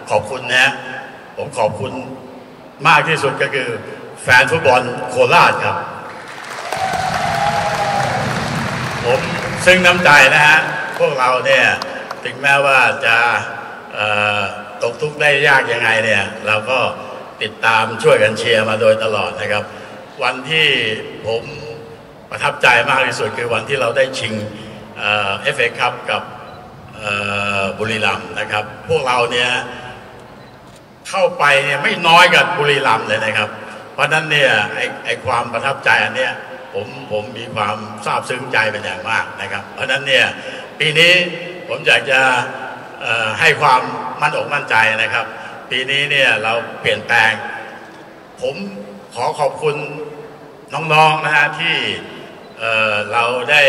ขอบคุณนะผมขอบคุณมากที่สุดก็คือแฟนฟุตบอลโคราชครับผมซึ่งน้ำใจนะฮะพวกเราเนี่ยถึงแม้ว่าจะตกทุกข์ได้ยากยังไงเนี่ยเราก็ติดตามช่วยกันเชียร์มาโดยตลอดนะครับวันที่ผมประทับใจมากที่สุดคือวันที่เราได้ชิงFA คัพกับบุรีรัมย์นะครับพวกเราเนี่ยเข้าไปเนี่ยไม่น้อยกับบุรีรัมย์เลยนะครับเพราะนั้นเนี่ยไอความประทับใจอันเนี้ยผมมีความซาบซึ้งใจเป็นอย่างมากนะครับเพราะนั้นเนี่ยปีนี้ผมอยากจะให้ความมั่นอกมั่นใจนะครับปีนี้เนี่ยเราเปลี่ยนแปลงผมขอขอบคุณน้องๆนะฮะที่เราได้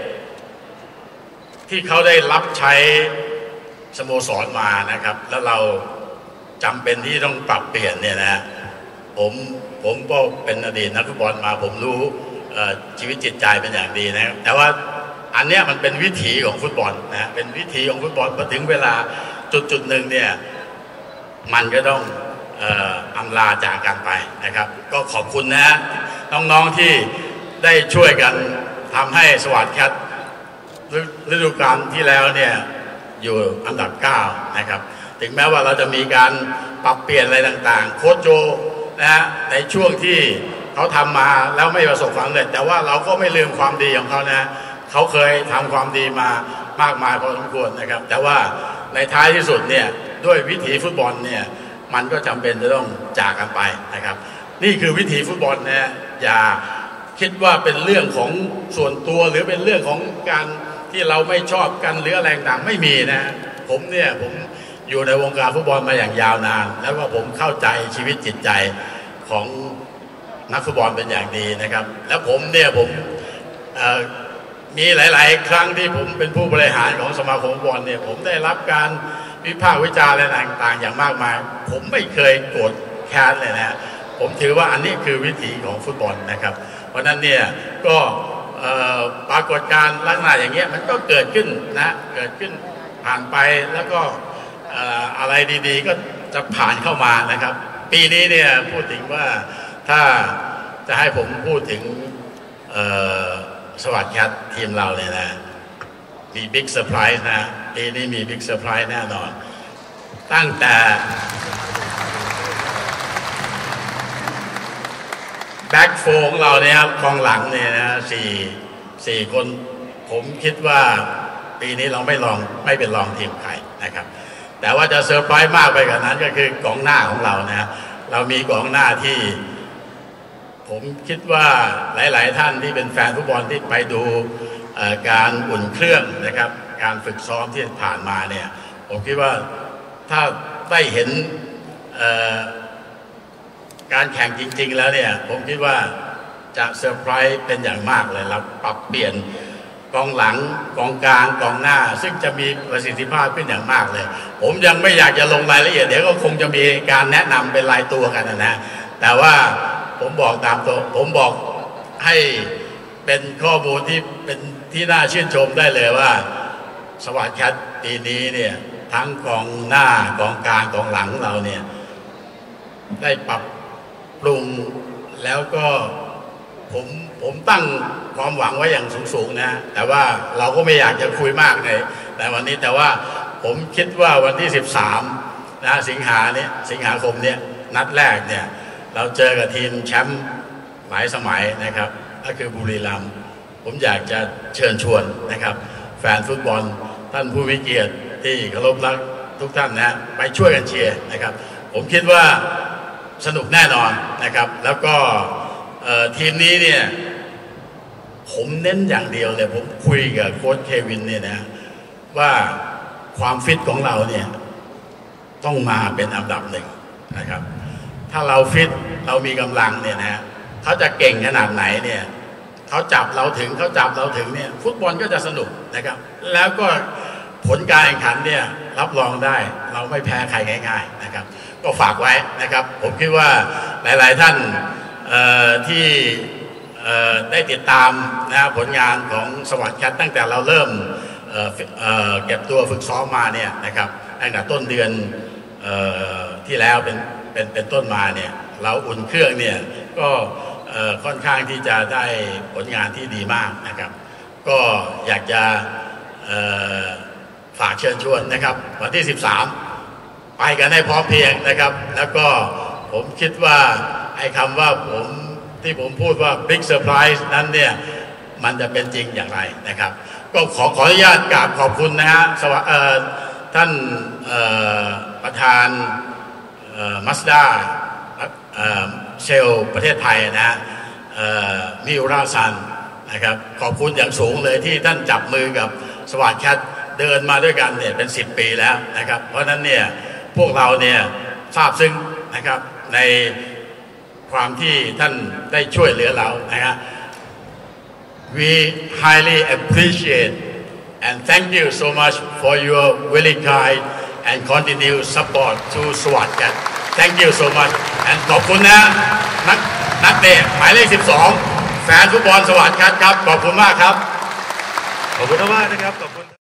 ที่เขาได้รับใช้สโมสรมานะครับแล้วเราจำเป็นที่ต้องปรับเปลี่ยนเนี่ยนะผมก็เป็นอดีตนักฟุตบอลมาผมรู้ชีวิตจิตใจเป็นอย่างดีนะครับแต่ว่าอันเนี้ยมันเป็นวิถีของฟุตบอลนะเป็นวิถีของฟุตบอลพอถึงเวลาจุดหนึ่งเนี่ยมันก็ต้องอำลาจากกันไปนะครับก็ขอบคุณนะน้องๆที่ได้ช่วยกันทำให้สวัสดิ์แคทฤดูกาลที่แล้วเนี่ยอยู่อันดับ9นะครับถึงแม้ว่าเราจะมีการปรับเปลี่ยนอะไรต่างๆโค้ชโจนะฮะในช่วงที่เขาทำมาแล้วไม่ประสบความสำเร็จแต่ว่าเราก็ไม่ลืมความดีของเขานะเขาเคยทำความดีมามากมายพอสมควรนะครับแต่ว่าในท้ายที่สุดเนี่ยด้วยวิถีฟุตบอลเนี่ยมันก็จำเป็นจะต้องจากกันไปนะครับนี่คือวิถีฟุตบอลนะอย่าคิดว่าเป็นเรื่องของส่วนตัวหรือเป็นเรื่องของการที่เราไม่ชอบกันหรืออะไรต่างไม่มีนะผมอยู่ในวงการฟุตบอลมาอย่างยาวนานแล้วก็ผมเข้าใจชีวิตจิตใจของนักฟุตบอลเป็นอย่างดีนะครับแล้วผมมีหลายๆครั้งที่ผมเป็นผู้บริหารของสมาคมฟุตบอลเนี่ยผมได้รับการวิพากษ์วิจารณ์อะไรต่างๆอย่างมากมายผมไม่เคยโกรธแค้นเลยนะผมถือว่าอันนี้คือวิถีของฟุตบอลนะครับเพราะนั้นเนี่ยก็ปรากฏการณ์ลักษณะอย่างเงี้ยมันก็เกิดขึ้นนะเกิดขึ้นผ่านไปแล้วก็อะไรดีๆก็จะผ่านเข้ามานะครับปีนี้เนี่ยพูดถึงว่าถ้าจะให้ผมพูดถึงสวัสดิ์แคททีมเราเลยนะมีบิ๊กเซอร์ไพรส์นะปีนี้มีบิ๊กเซอร์ไพรส์แน่นอนตั้งแต่แบ็คโฟของเราเนี่ยครับกองหลังเนี่ยนะสี่คนผมคิดว่าปีนี้เราไม่เป็นรองทีมใครนะครับแต่ว่าจะเซอร์ไพรส์มากไปกว่านั้นก็คือกองหน้าของเรานะเรามีกองหน้าที่ผมคิดว่าหลายๆท่านที่เป็นแฟนฟุตบอลที่ไปดูการอุ่นเครื่องนะครับการฝึกซ้อมที่ผ่านมาเนี่ยผมคิดว่าถ้าได้เห็นการแข่งจริงๆแล้วเนี่ยผมคิดว่าจะเซอร์ไพรส์เป็นอย่างมากเลยเราปรับเปลี่ยนกองหลังกองกลางกองหน้าซึ่งจะมีประสิทธิภาพขึ้นอย่างมากเลยผมยังไม่อยากจะลงรายละเอียดเดี๋ยวก็คงจะมีการแนะนำเป็นรายตัวกันนะแต่ว่าผมบอกตามตัวผมบอกให้เป็นข้อมูลที่เป็นที่น่าชื่นชมได้เลยว่าสวัสดิ์แคทปีนี้เนี่ยทั้งกองหน้ากองกลางกองหลังเราเนี่ยได้ปรับปรุงแล้วก็ผมตั้งความหวังไว้อย่างสูงๆนะแต่ว่าเราก็ไม่อยากจะคุยมากในแต่วันนี้แต่ว่าผมคิดว่าวันที่13นะสิงหาคมเนี่ยนัดแรกเนี่ยเราเจอกับทีมแชมป์หลายสมัยนะครับก็คือบุรีรัมย์ผมอยากจะเชิญชวนนะครับแฟนฟุตบอลท่านผู้มีเกียรติที่เคารพรักทุกท่านนะไปช่วยกันเชียร์นะครับผมคิดว่าสนุกแน่นอนนะครับแล้วก็ทีมนี้เนี่ยผมเน้นอย่างเดียวเลยผมคุยกับโค้ชเควินเนี่ยนะว่าความฟิตของเราเนี่ยต้องมาเป็นอันดับหนึ่งนะครับถ้าเราฟิตเรามีกำลังเนี่ยนะเขาจะเก่งขนาดไหนเนี่ยเขาจับเราถึงเนี่ยฟุตบอลก็จะสนุกนะครับแล้วก็ผลการแข่งขันเนี่ยรับรองได้เราไม่แพ้ใครง่ายๆนะครับก็ฝากไว้นะครับผมคิดว่าหลายๆท่านที่ได้ติดตามนะผลงานของสวัสดิ์แคทตั้งแต่เราเริ่มเก็บตัวฝึกซ้อมมาเนี่ยนะครับตั้งแต่ต้นเดือนที่แล้วเป็นต้นมาเนี่ยเราอุ่นเครื่องเนี่ยก็ค่อนข้างที่จะได้ผลงานที่ดีมากนะครับก็อยากจะฝากเชิญชวนนะครับวันที่13ไปกันให้พร้อมเพรียงนะครับแล้วก็ผมคิดว่าไอ้คำว่าที่ผมพูดว่า Big Surprise นั้นเนี่ยมันจะเป็นจริงอย่างไรนะครับก็ขออนุญาตกราบขอบคุณนะฮะท่านประธานมัสด้าเชลประเทศไทยนะมิวราซันนะครับขอบคุณอย่างสูงเลยที่ท่านจับมือกับสวัสดิ์แคทเดินมาด้วยกันเนี่ยเป็น10 ปีแล้วนะครับเพราะนั้นเนี่ยพวกเราเนี่ยซาบซึ้งนะครับในความที่ท่านได้ช่วยเหลือเรานะครับ We highly appreciate and thank you so much for your very kind and continued support to SWAT-CAT. Thank you so much and ขอบคุณนะนักเตะหมายเลข12แฟนฟุตบอลSWAT-CATครับขอบคุณมากครับขอบคุณมากนะครับขอบคุณ